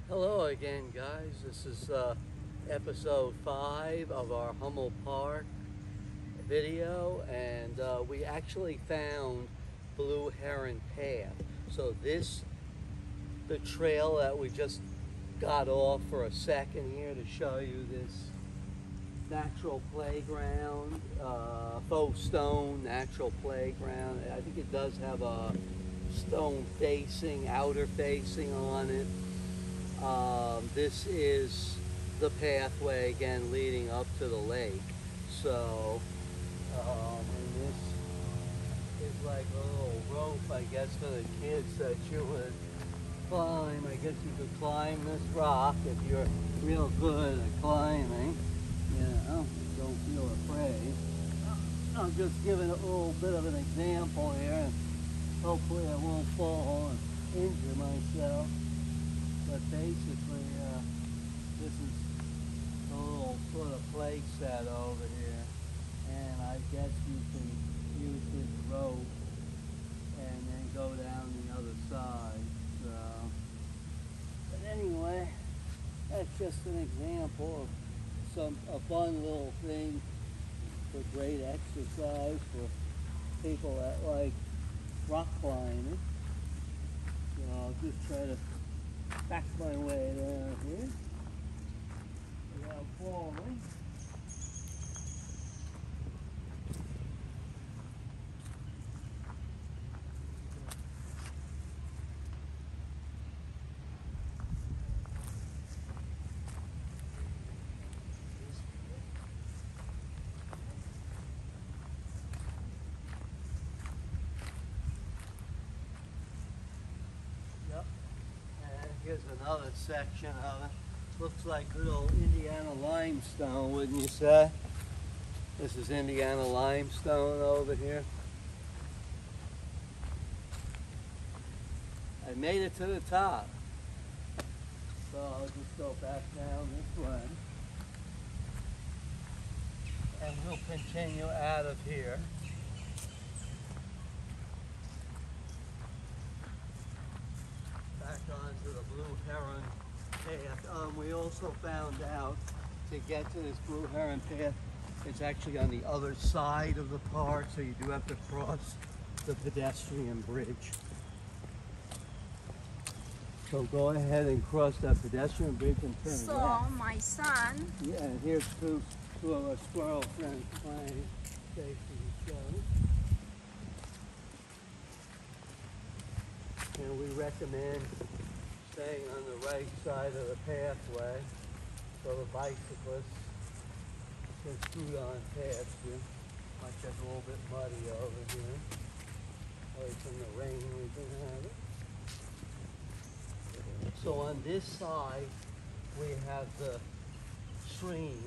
Hello again, guys. This is episode 5 of our Hummel Park video, and we actually found Blue Heron Path. So the trail that we just got off for a second here to show you this natural playground, faux stone natural playground. I think it does have a stone facing, outer facing on it. This is the pathway again leading up to the lake. So, and this is like a little rope, I guess, for the kids that you would climb. I guess you could climb this rock if you're real good at climbing. Don't feel afraid. I'm just giving a little bit of an example here, and hopefully I won't fall and injure myself. But basically, this is a little sort of play set over here, and I guess you can use this rope and then go down the other side. So, but anyway, that's just an example of a fun little thing for great exercise for people that like rock climbing. So I'll just try to back my way down here without falling. Yep. And here's another section of it. Looks like good old Indiana limestone, wouldn't you say? This is Indiana limestone over here. I made it to the top. So I'll just go back down this way. And we'll continue out of here. Back onto the Blue Heron Path. We also found out to get to this Blue Heron Path, it's actually on the other side of the park, so you do have to cross the pedestrian bridge. So go ahead and cross that pedestrian bridge and turn So left. my son, Yeah, and here's two of our squirrel friends playing safety each other. And we recommend staying on the right side of the pathway so the bicyclists can scoot on past you. Might get a little bit muddy over here, away from the rain we've been having. So on this side, we have the stream.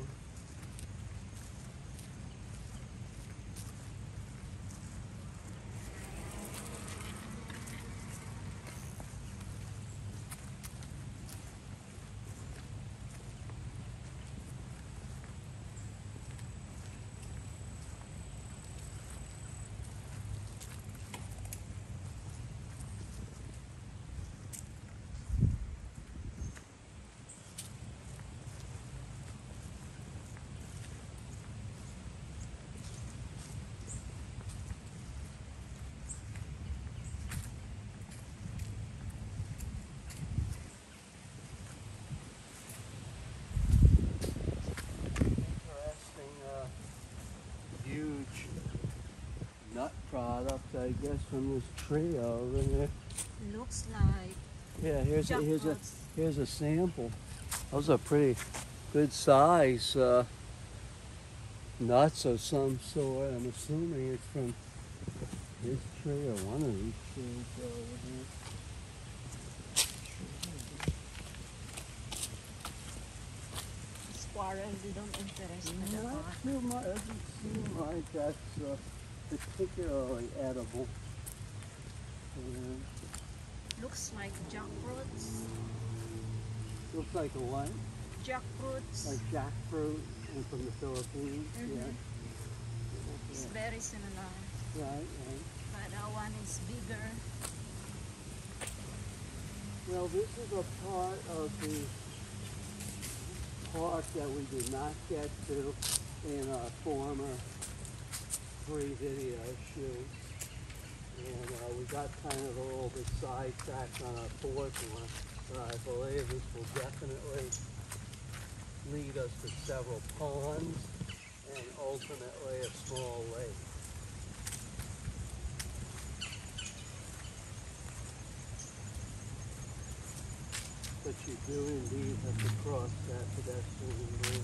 Huge nut product, I guess, from this tree over here. looks like Yeah, here's jackfruits. a sample. Those are pretty good size nuts of some sort. I'm assuming it's from this tree or one of these trees over here. Squirrel, they don't interest me that Not much. too much. Doesn't seem like that's particularly edible. And Looks like jackfruits. looks like a what? Jackfruits. Like jackfruit and from the Philippines. Yeah. It's very similar, Right, right. but that one is bigger. Well, this is a part of the park that we did not get to in our former free video shoot. And we got kind of a little bit sidetracked on our fourth one, but I believe this will definitely lead us to several ponds and ultimately a small lake. But you do indeed have to cross that pedestrian bridge.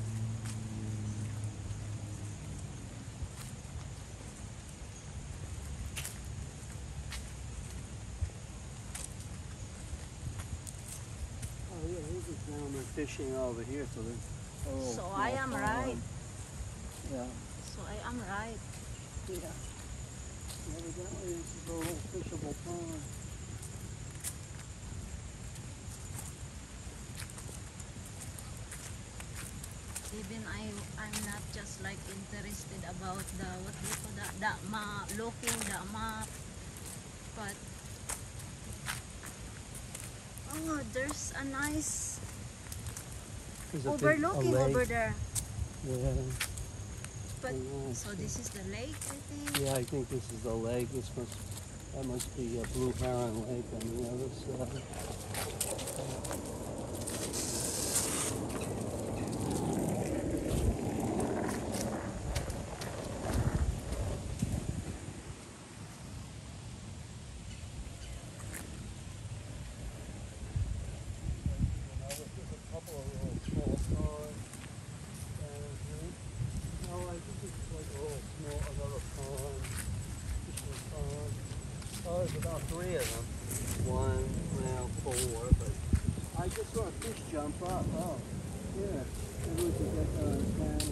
Oh yeah, there's a gentleman fishing over here, so there's a little So I am small right. pond. Yeah. So I am right. Yeah. Evidently this is a little fishable pond. Even I'm not just like interested about the what do you call that, the map, looking the map, but oh, there's a nice There's a overlooking lake. over there. Yeah. But Yeah, so this is the lake, I think. Yeah, I think this is the lake. That must be a Blue Heron Lake on the other side. Oh, there's about 3 of them. 1, well, 4, but I just saw a fish jump up. Oh, yeah. Maybe we could get that on camera.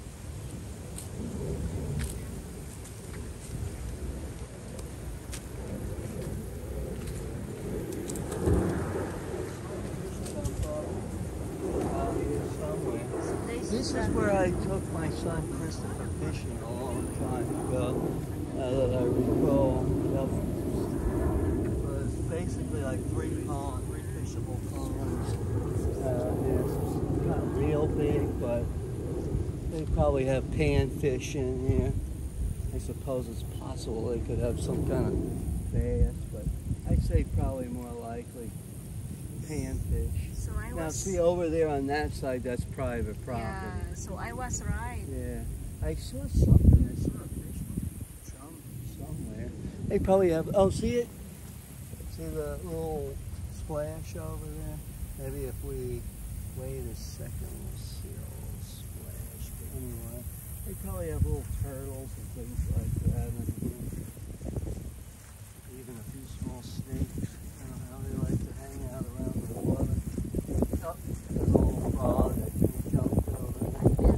This is where I took my son Christopher fishing a long time ago, that I recall. Yep. So it's basically like 3 fishable ponds. It's not real big, but they probably have panfish in here. I suppose it's possible they could have some kind of bass, but I'd say probably more likely panfish. So I Now was see over there on that side, that's private property. yeah, so I was right. Yeah. I saw something. I saw a fish jump somewhere. They probably have, oh, see it? See the little splash over there? Maybe if we wait a second, we'll see a little splash. But anyway, they probably have little turtles and things like that in here. Even a few small snakes. I don't know how they like to hang out around the water. Oh, there's a little frog that jumped over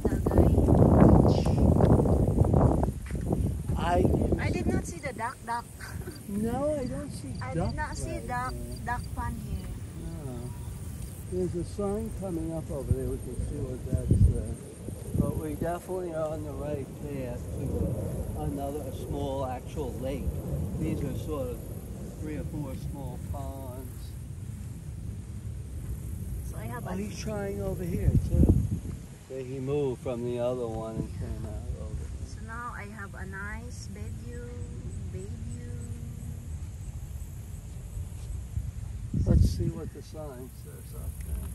there. I did not see the duck. No, I don't see I duck did not see right duck there. duck pond here. No. There's a sign coming up over there. We can see what that says. But we definitely are on the right path to another small actual lake. These are sort of 3 or 4 small ponds. So I have Oh, a he's trying over here too. Yeah, he moved from the other one and came out over. so now I have a nice bed view. Let's see what the sign says up there.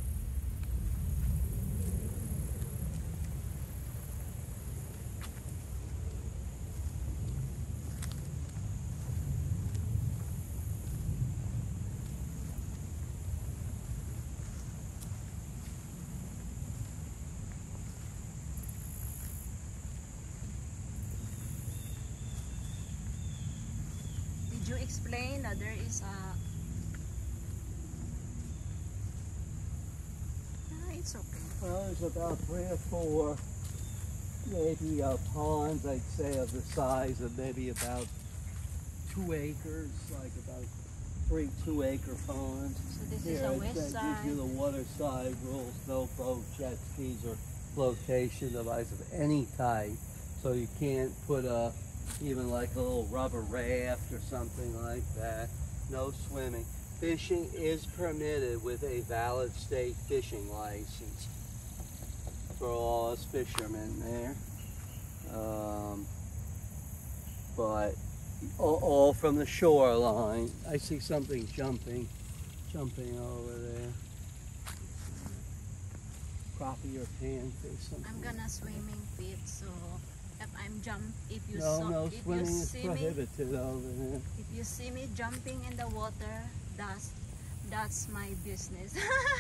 Did you explain that there is a it's okay. Well, there's about 3 or 4 maybe ponds, I'd say, of the size of maybe about 2 acres, like about 3 2-acre ponds. So this Here, is a it west gives side. you the water side rules, no boat, jet skis, or flotation device of any type. So you can't put even like a little rubber raft or something like that. No swimming. Fishing is permitted with a valid state fishing license for all us fishermen there. But all from the shoreline. I see something jumping over there. Crappie or panfish. I'm gonna swimming fit, so if you No, if swimming you is see me prohibited over there. if you see me jumping in the water, that's my business.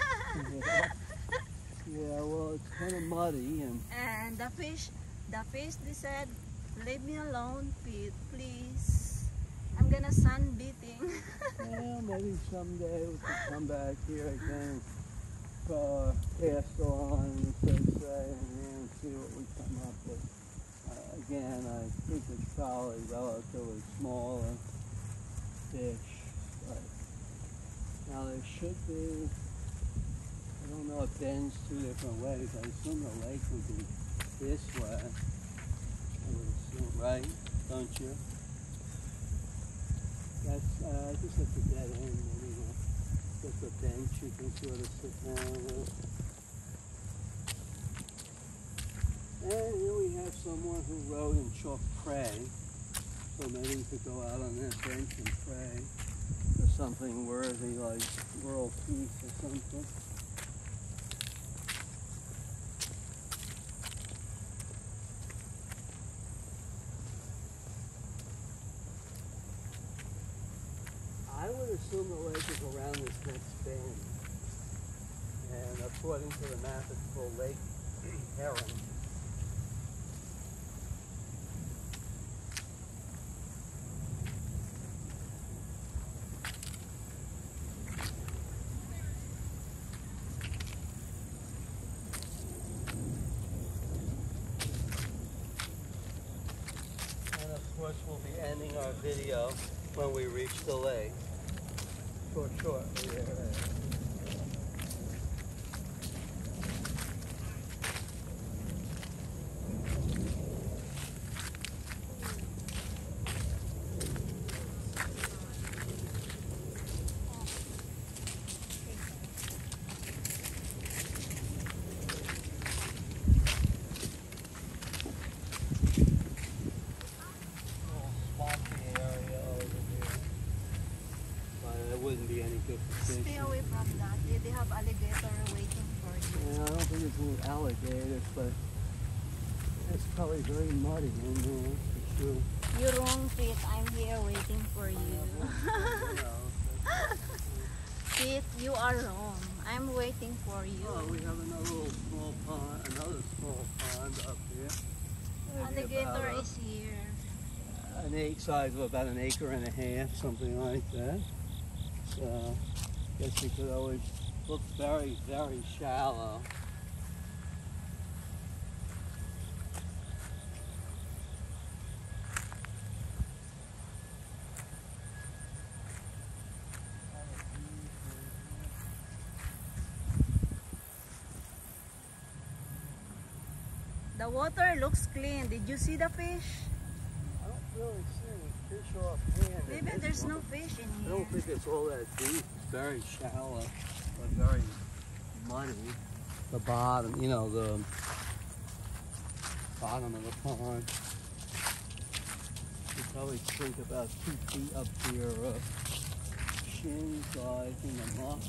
Yeah, well, it's kind of muddy And the fish they said, leave me alone, Pete, please. I'm gonna sunbathing. well, maybe someday we can come back here again, pass the line, as they say, and see what we come up with. Again, I think it's probably relatively smaller fish, but now there should be, I don't know, it bends two different ways. I assume the lake would be this way. I would assume, right? Don't you? That's, I guess that's a dead end anyway. Just a bench you can sort of sit down with. And here we have someone who wrote and chalk pray. So maybe we could go out on that bench and pray for something worthy, like world peace or something. I would assume the lake is around this next bend. And according to the map, it's called Lake Heron. And of course, we'll be ending our video when we reach the lake. Shortly there. Wouldn't be any good for fishing. Stay away from that. They have alligator waiting for you. Yeah, I don't think it's with alligators, but it's probably very muddy in there, for sure. You're wrong, Pete. I'm here waiting for you. Pete, you are wrong. I'm waiting for you. Oh, we have another small pond up here. Maybe Alligator about is here. size of about an acre and a half, something like that. So, I guess you could always look very, very shallow. The water looks clean. Did you see the fish? I don't really see any fish offhand. Maybe there's no fish in I here. don't think it's all that deep. It's very shallow, but very muddy. The bottom, you know, the bottom of the pond. You probably sink about 2 feet up to your shin size in the muck.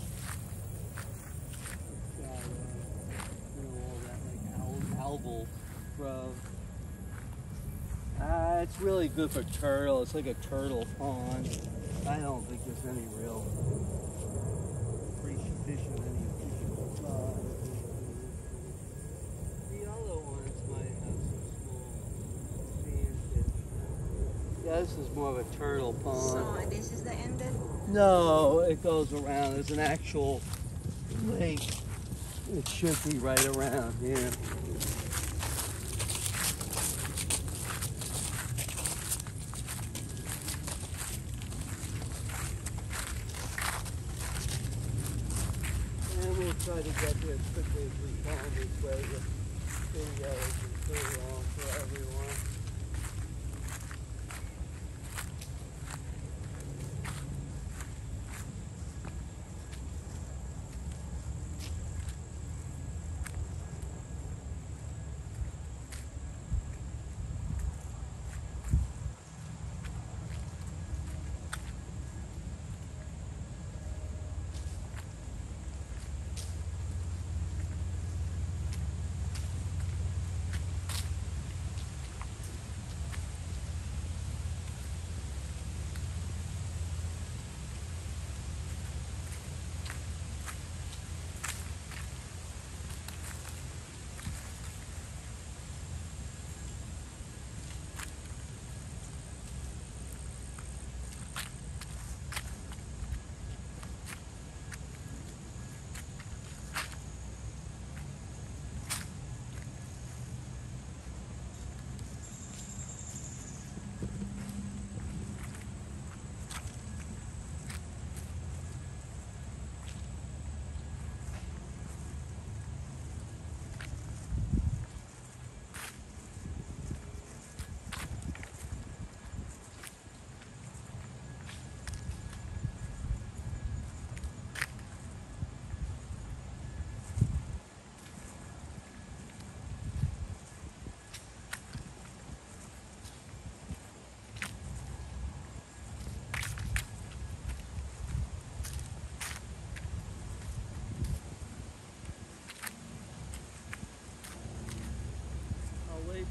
It's got, you know, all that like algal growth. It's really good for turtle. It's like a turtle pond. I don't think there's any real fish of any appreciable size. The other ones might have some small panfish. Yeah, this is more of a turtle pond. So this is the end of No, it goes around. There's an actual lake. It should be right around here. And we'll try to get there as quickly as we can. This way the video isn't too long for everyone.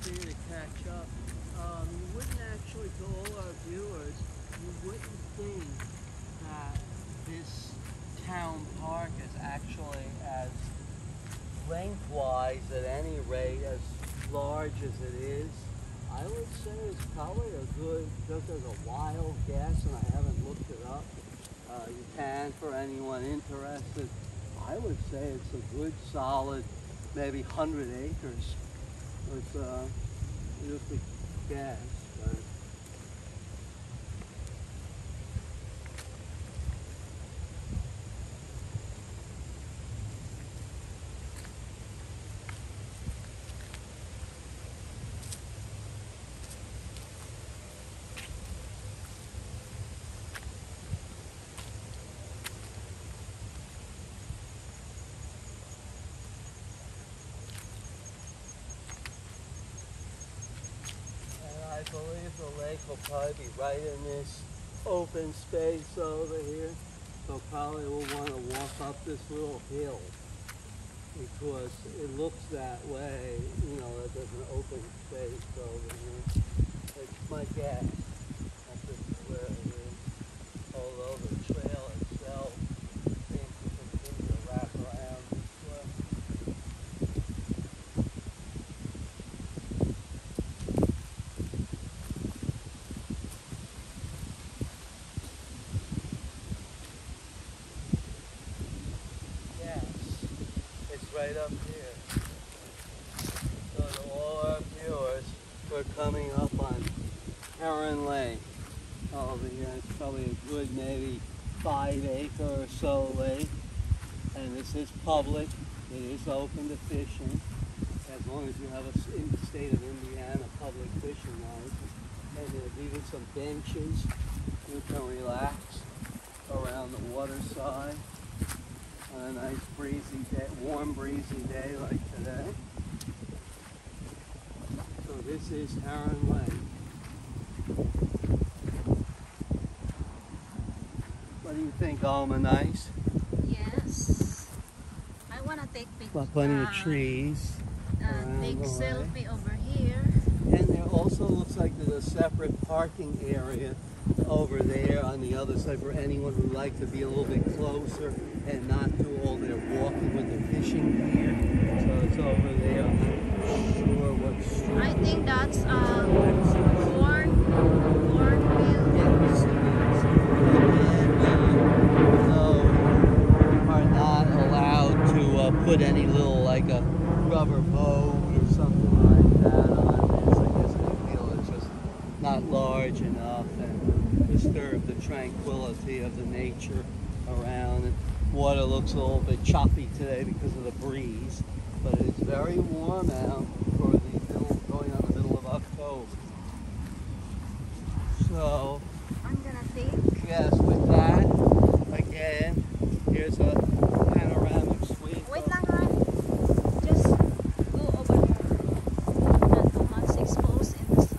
for you to catch up. You wouldn't actually, to all our viewers, you wouldn't think that this town park is actually as lengthwise, at any rate, as large as it is. I would say it's probably a good, just as a wild guess, and I haven't looked it up. You can, for anyone interested. I would say it's a good, solid, maybe 100 acres. It's just a guess, but I believe the lake will probably be right in this open space over here. So probably we'll want to walk up this little hill because it looks that way, you know, that there's an open space over here. It's my guess. That's just where it is. Although the trail itself seems to continue to wrap around this way. Right up here. So to all our viewers, we're coming up on Heron Lake over here. It's probably a good maybe 5 acre or so lake. And this is public. It is open to fishing. As long as you have a, in the state of Indiana, public fishing license. And there's even some benches. You can relax around the water side. On a nice breezy day, warm breezy day like today. So this is Heron Lake. What do you think, Alma? Nice? Yes. I want to take pictures. Plenty of trees. Take selfie over here. And there also looks like there's a separate parking area over there on the other side for anyone who'd like to be a little bit closer and not do all their walking with their fishing gear. So it's over there. I'm not sure what street. I think that's cornfield. Yes, and no, are not allowed to put any little, like a rubber boat or something like that on this. I guess they feel it's just not large enough and disturb the tranquility of the nature around. And water looks a little bit choppy today because of the breeze, but it's very warm out for the middle, going on the middle of October. So, I'm gonna take. yes, with that, again, here's a panoramic sweep. Wait lang, hon. Just go over here. Not too much exposed in the sun.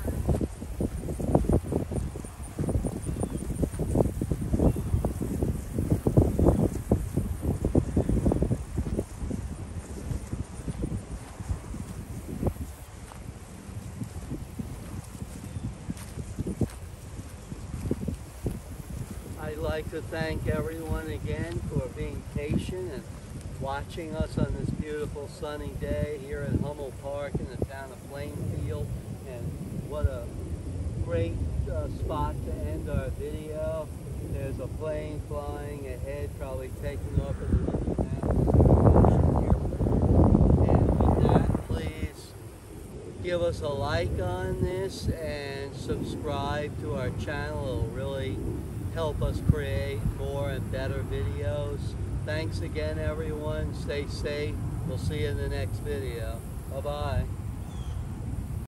I'd like to thank everyone again for being patient and watching us on this beautiful sunny day here in Hummel Park in the town of Plainfield. And what a great spot to end our video. There's a plane flying ahead, probably taking off in the Indianapolis here. And with that, please give us a like on this and subscribe to our channel. It'll really help us create more and better videos. Thanks again, everyone. Stay safe. We'll see you in the next video. Bye-bye.